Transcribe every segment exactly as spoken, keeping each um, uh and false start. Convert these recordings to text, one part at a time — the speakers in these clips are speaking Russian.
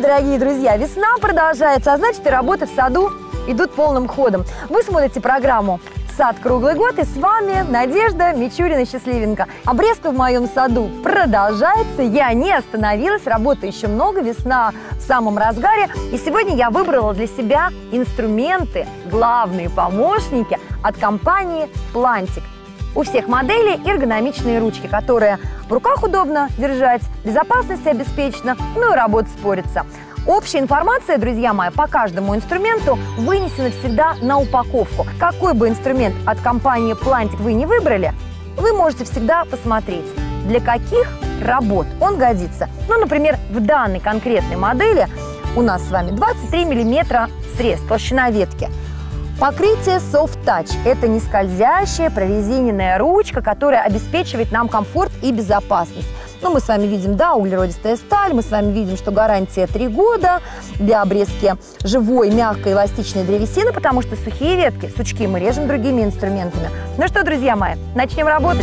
дорогие друзья! Весна продолжается, а значит и работы в саду идут полным ходом. Вы смотрите программу «Сад круглый год», и с вами Надежда Мичурина-Счастливенко. Обрезка в моем саду продолжается, я не остановилась, работы еще много, весна в самом разгаре. И сегодня я выбрала для себя инструменты, главные помощники от компании Plantic. У всех моделей эргономичные ручки, которые в руках удобно держать, безопасность обеспечена, ну и работа спорится. Общая информация, друзья мои, по каждому инструменту вынесена всегда на упаковку. Какой бы инструмент от компании Plantic вы не выбрали, вы можете всегда посмотреть, для каких работ он годится. Ну, например, в данной конкретной модели у нас с вами двадцать три миллиметра срез, толщина ветки. Покрытие Soft Touch – это не скользящая прорезиненная ручка, которая обеспечивает нам комфорт и безопасность. Ну, мы с вами видим, да, углеродистая сталь, мы с вами видим, что гарантия три года для обрезки живой, мягкой, эластичной древесины, потому что сухие ветки, сучки мы режем другими инструментами. Ну что, друзья мои, начнем работать.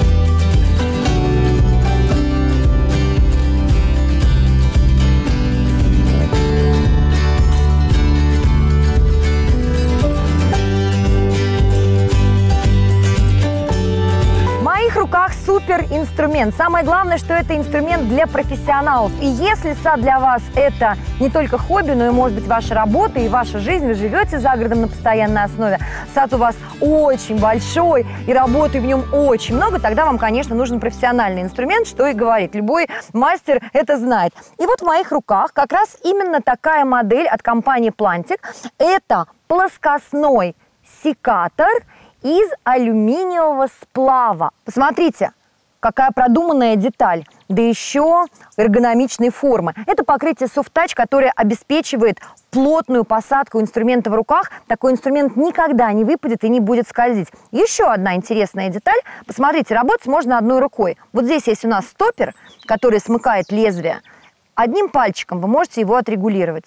В руках супер инструмент. Самое главное, что это инструмент для профессионалов. И если сад для вас это не только хобби, но и может быть ваша работа и ваша жизнь, вы живете за городом на постоянной основе, сад у вас очень большой и работы в нем очень много, тогда вам, конечно, нужен профессиональный инструмент, что и говорит. Любой мастер это знает. И вот в моих руках как раз именно такая модель от компании Plantic. Это плоскостной секатор из алюминиевого сплава. Посмотрите, какая продуманная деталь, да еще эргономичной формы. Это покрытие Soft Touch, которое обеспечивает плотную посадку инструмента в руках. Такой инструмент никогда не выпадет и не будет скользить. Еще одна интересная деталь. Посмотрите, работать можно одной рукой. Вот здесь есть у нас стоппер, который смыкает лезвие. Одним пальчиком вы можете его отрегулировать.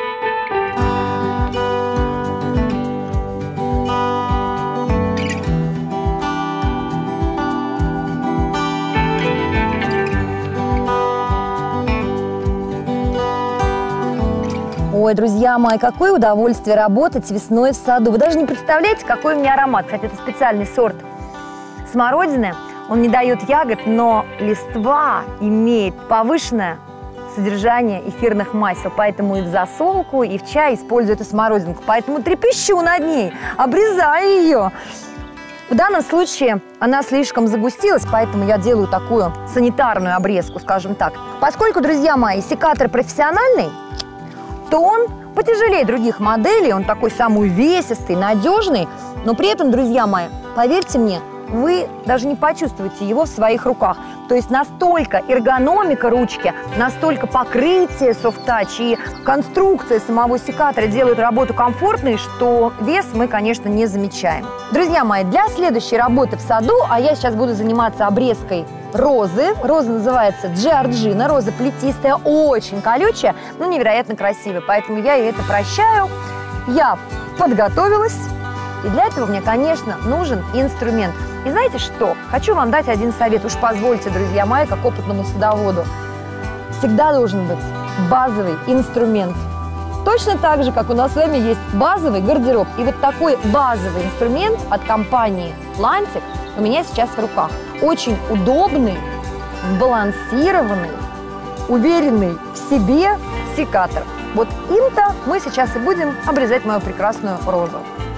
Ой, друзья мои, какое удовольствие работать весной в саду. Вы даже не представляете, какой у меня аромат. Кстати, это специальный сорт смородины. Он не дает ягод, но листва имеет повышенное содержание эфирных масел. Поэтому и в засолку, и в чай использую эту смородинку. Поэтому трепещу над ней, обрезаю ее. В данном случае она слишком загустилась, поэтому я делаю такую санитарную обрезку, скажем так. Поскольку, друзья мои, секатор профессиональный, то он потяжелее других моделей, он такой самый увесистый, надежный, но при этом, друзья мои, поверьте мне, вы даже не почувствуете его в своих руках. То есть настолько эргономика ручки, настолько покрытие Soft Touch и конструкция самого секатора делают работу комфортной, что вес мы, конечно, не замечаем. Друзья мои, для следующей работы в саду, а я сейчас буду заниматься обрезкой розы. Роза называется Джорджина, роза плетистая, очень колючая, но невероятно красивая, поэтому я ей это прощаю. Я подготовилась, и для этого мне, конечно, нужен инструмент. И знаете что? Хочу вам дать один совет, уж позвольте, друзья мои, как опытному садоводу. Всегда должен быть базовый инструмент. Точно так же, как у нас с вами есть базовый гардероб. И вот такой базовый инструмент от компании Plantic у меня сейчас в руках. Очень удобный, сбалансированный, уверенный в себе секатор. Вот им-то мы сейчас и будем обрезать мою прекрасную розу.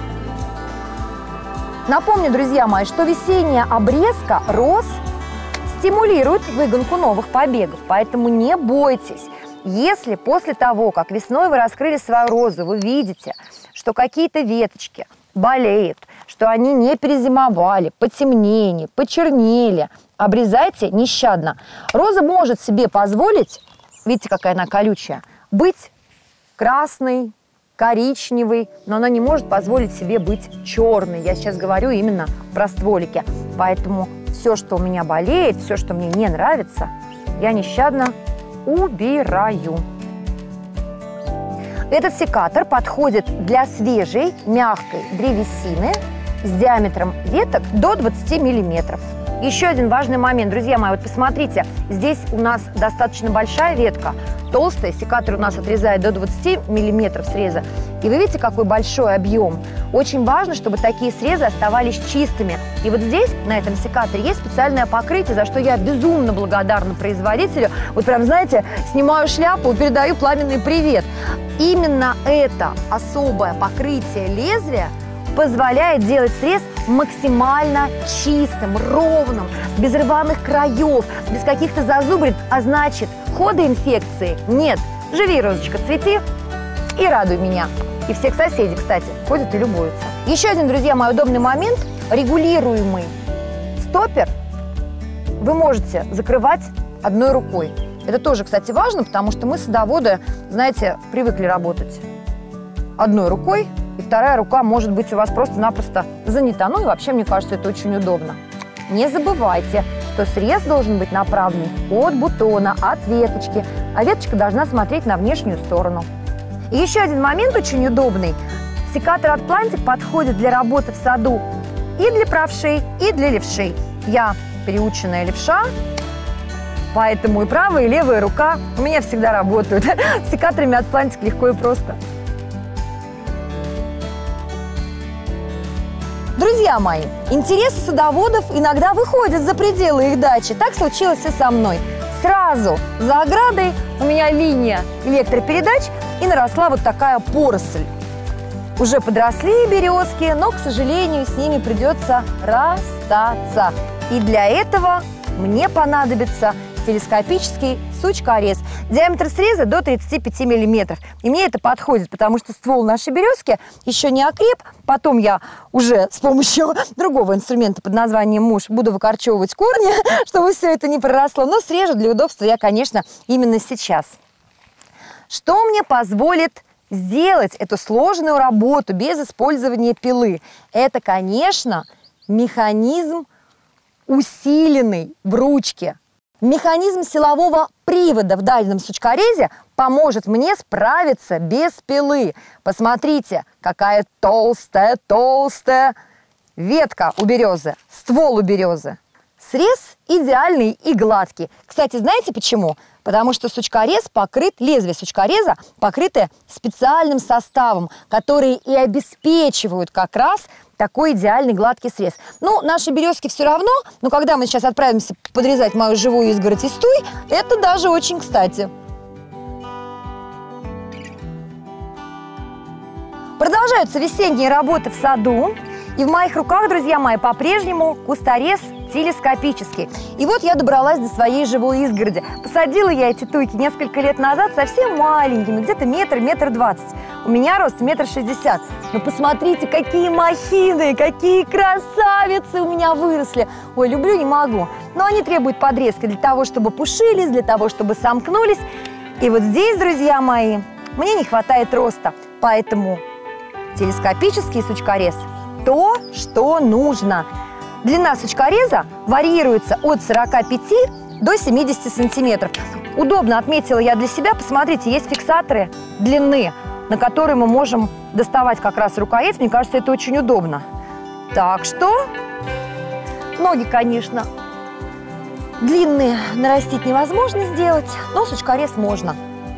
Напомню, друзья мои, что весенняя обрезка роз стимулирует выгонку новых побегов, поэтому не бойтесь. Если после того, как весной вы раскрыли свою розу, вы видите, что какие-то веточки болеют, что они не перезимовали, потемнели, почернели, обрезайте нещадно. Роза может себе позволить, видите, какая она колючая, быть красной, коричневый, но она не может позволить себе быть черной. Я сейчас говорю именно про стволики. Поэтому все, что у меня болеет, все, что мне не нравится, я нещадно убираю. Этот секатор подходит для свежей, мягкой древесины с диаметром веток до двадцати миллиметров. Еще один важный момент, друзья мои, вот посмотрите, здесь у нас достаточно большая ветка, толстая, секатор у нас отрезает до двадцати миллиметров среза. И вы видите, какой большой объем. Очень важно, чтобы такие срезы оставались чистыми. И вот здесь, на этом секаторе, есть специальное покрытие, за что я безумно благодарна производителю. Вот прям, знаете, снимаю шляпу и передаю пламенный привет. Именно это особое покрытие лезвия позволяет делать срез максимально чистым, ровным, без рваных краев, без каких-то зазубрин, а значит, хода инфекции нет. Живи, розочка, цвети и радуй меня. И всех соседей, кстати, ходят и любуются. Еще один, друзья мои, удобный момент. Регулируемый стоппер вы можете закрывать одной рукой. Это тоже, кстати, важно, потому что мы, садоводы, знаете, привыкли работать одной рукой, и вторая рука может быть у вас просто-напросто занята. Ну и вообще, мне кажется, это очень удобно. Не забывайте, что срез должен быть направлен от бутона, от веточки, а веточка должна смотреть на внешнюю сторону. И еще один момент очень удобный. Секатор Атлантик подходит для работы в саду и для правшей, и для левшей. Я переученная левша, поэтому и правая, и левая рука у меня всегда работают. С секаторами Атлантик легко и просто. Друзья мои, интересы садоводов иногда выходят за пределы их дачи. Так случилось и со мной. Сразу за оградой у меня линия электропередач, и наросла вот такая поросль. Уже подросли березки, но, к сожалению, с ними придется расстаться. И для этого мне понадобится телескопический сучкорез. Диаметр среза до тридцати пяти миллиметров. И мне это подходит, потому что ствол нашей березки еще не окреп. Потом я уже с помощью другого инструмента под названием муж буду выкорчевывать корни, чтобы все это не проросло. Но срежу для удобства я, конечно, именно сейчас. Что мне позволит сделать эту сложную работу без использования пилы? Это, конечно, механизм усиленный в ручке. Механизм силового привода в дальнем сучкорезе поможет мне справиться без пилы. Посмотрите, какая толстая-толстая ветка у березы, ствол у березы. Срез идеальный и гладкий. Кстати, знаете почему? Потому что сучкорез покрыт, лезвие сучкореза покрыто специальным составом, который и обеспечивают как раз такой идеальный гладкий срез. Ну, наши березки все равно, но когда мы сейчас отправимся подрезать мою живую изгородь из туй, это даже очень кстати. Продолжаются весенние работы в саду. И в моих руках, друзья мои, по-прежнему кусторез телескопический. И вот я добралась до своей живой изгороди. Посадила я эти туйки несколько лет назад совсем маленькими, где-то метр, метр двадцать. У меня рост метр шестьдесят. Но посмотрите, какие махины, какие красавицы у меня выросли. Ой, люблю, не могу. Но они требуют подрезки для того, чтобы пушились, для того, чтобы сомкнулись. И вот здесь, друзья мои, мне не хватает роста. Поэтому телескопический сучкорез – то, что нужно. Длина сучкореза варьируется от сорока пяти до семидесяти сантиметров. Удобно отметила я для себя. Посмотрите, есть фиксаторы длины, на которые мы можем доставать как раз рукоять. Мне кажется, это очень удобно. Так что ноги, конечно, длинные нарастить невозможно сделать, но сучкорез можно.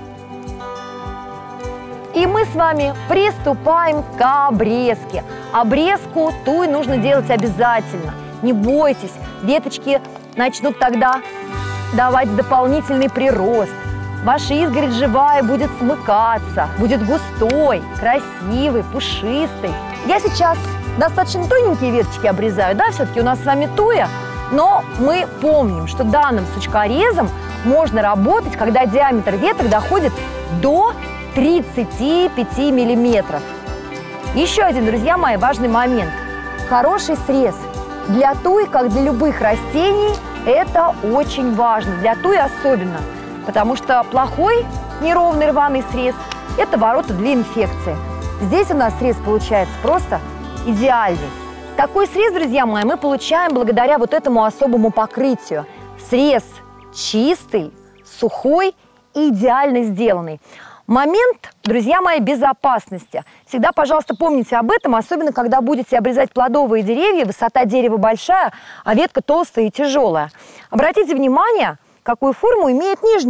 И мы с вами приступаем к обрезке. Обрезку туй нужно делать обязательно. Не бойтесь, веточки начнут тогда давать дополнительный прирост. Ваша изгородь живая будет смыкаться, будет густой, красивой, пушистой. Я сейчас достаточно тоненькие веточки обрезаю, да, все-таки у нас с вами туя, но мы помним, что данным сучкорезом можно работать, когда диаметр веток доходит до тридцати пяти миллиметров. Еще один, друзья мои, важный момент. Хороший срез для туи, как для любых растений, это очень важно. Для туи особенно, потому что плохой неровный рваный срез – это ворота для инфекции. Здесь у нас срез получается просто идеальный. Такой срез, друзья мои, мы получаем благодаря вот этому особому покрытию. Срез чистый, сухой и идеально сделанный. Момент, друзья мои, безопасности. Всегда, пожалуйста, помните об этом, особенно когда будете обрезать плодовые деревья, высота дерева большая, а ветка толстая и тяжелая. Обратите внимание, какую форму имеет нижняя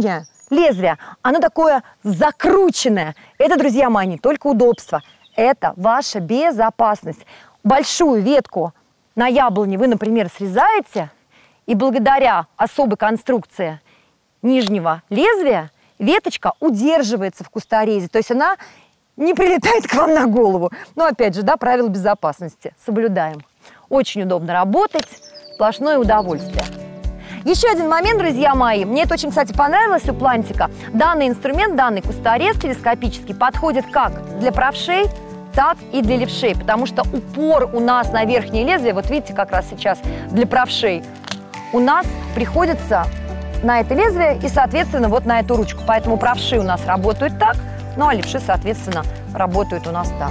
лезвие, оно такое закрученное. Это, друзья мои, не только удобство, это ваша безопасность. Большую ветку на яблоне вы, например, срезаете, и благодаря особой конструкции нижнего лезвия веточка удерживается в кусторезе, то есть она не прилетает к вам на голову. Но опять же, да, правила безопасности соблюдаем. Очень удобно работать, сплошное удовольствие. Еще один момент, друзья мои, мне это очень, кстати, понравилось у Плантика. Данный инструмент, данный кусторез телескопический подходит как для правшей, так и для левшей, потому что упор у нас на верхнее лезвие, вот видите, как раз сейчас для правшей, у нас приходится на это лезвие и, соответственно, вот на эту ручку. Поэтому правши у нас работают так, ну а левши, соответственно, работают у нас так.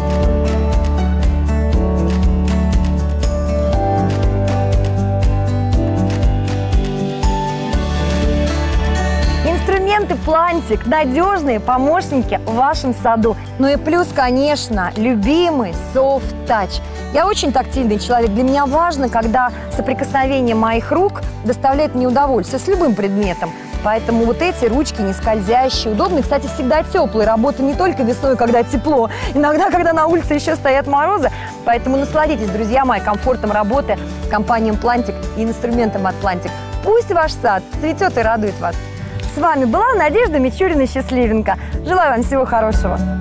Инструменты Плантик – надежные помощники в вашем саду. Ну и плюс, конечно, любимый Soft Touch. Я очень тактильный человек. Для меня важно, когда соприкосновение моих рук доставляет мне удовольствие с любым предметом. Поэтому вот эти ручки не скользящие, удобные. Кстати, всегда теплые. Работа не только весной, когда тепло, иногда, когда на улице еще стоят морозы. Поэтому насладитесь, друзья мои, комфортом работы с компанией Плантик и инструментом от Плантик. Пусть ваш сад цветет и радует вас. С вами была Надежда Мичурина-Счастливенко. Желаю вам всего хорошего.